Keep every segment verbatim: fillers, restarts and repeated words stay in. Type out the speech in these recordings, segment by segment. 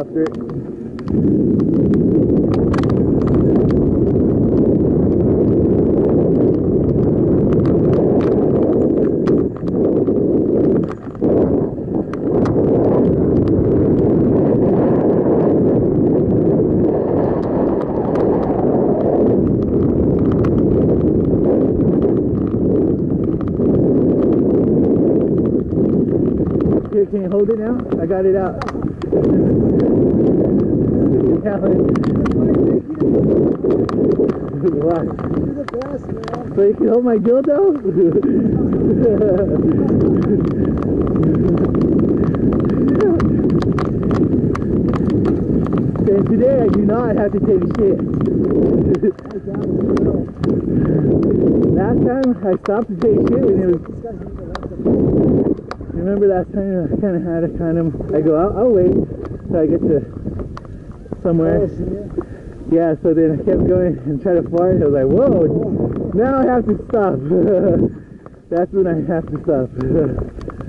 helicopter. Here, can you hold it now? I got it out. Why? You're the best, man. So you can hold my dildo? And today I do not have to take a shit. Last time I stopped to take a shit when it was... Remember last time I kind of had a kind of... I go, I'll, I'll wait till I get to somewhere. Yeah, so then I kept going and tried to fart. I was like, whoa, now I have to stop. That's when I have to stop.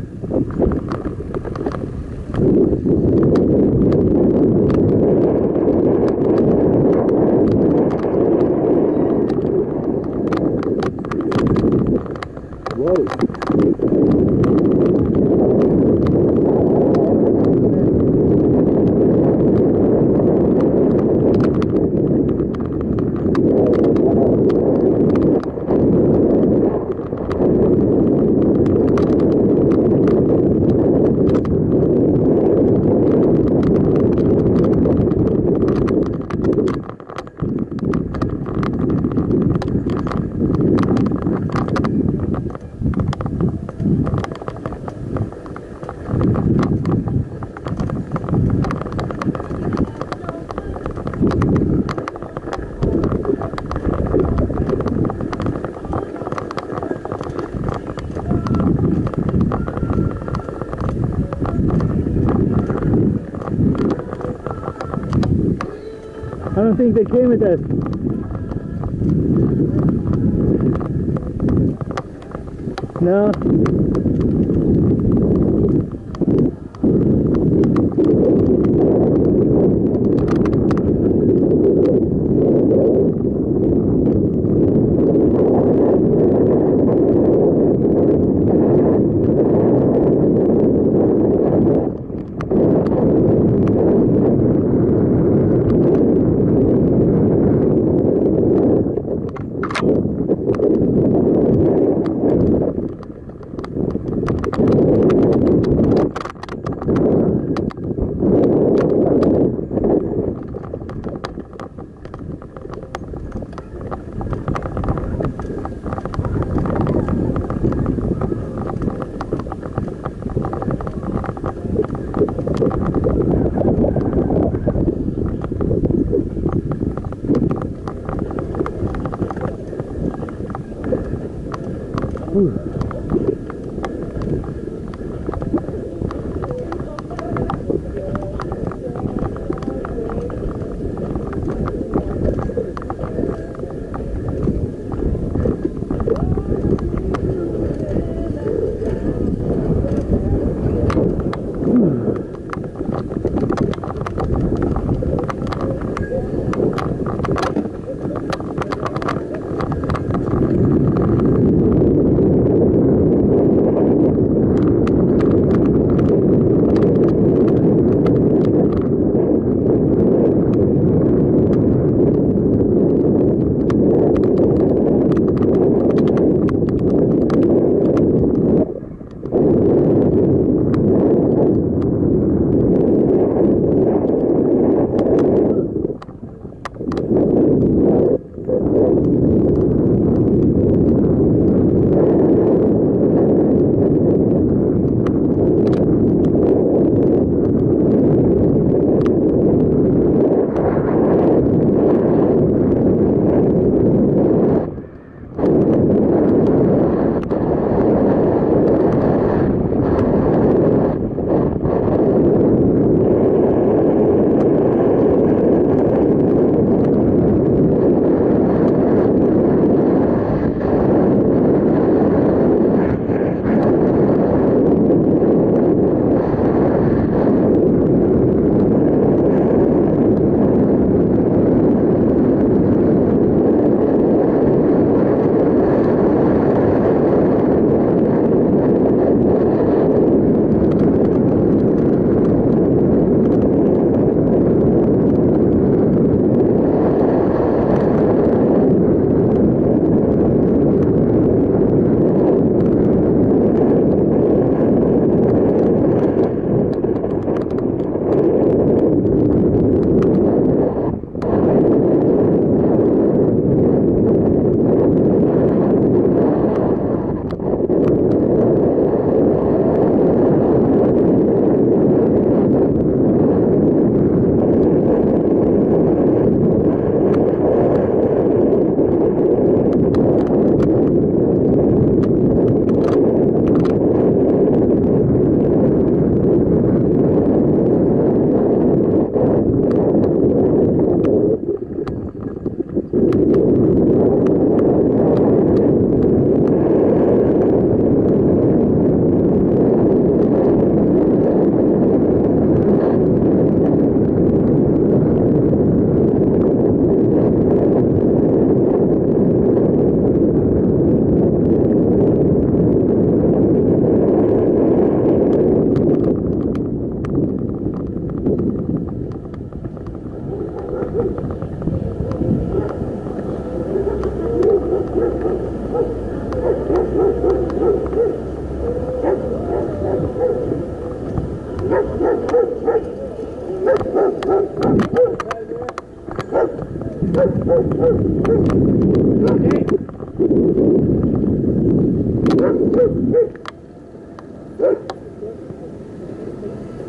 I don't think they came with us. No.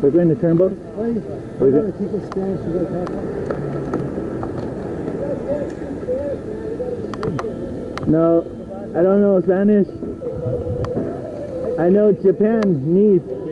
We're going to Turnbow? Wait, We're I go- gotta keep it Spanish. You guys have one? No, I don't know Spanish. I know Japan needs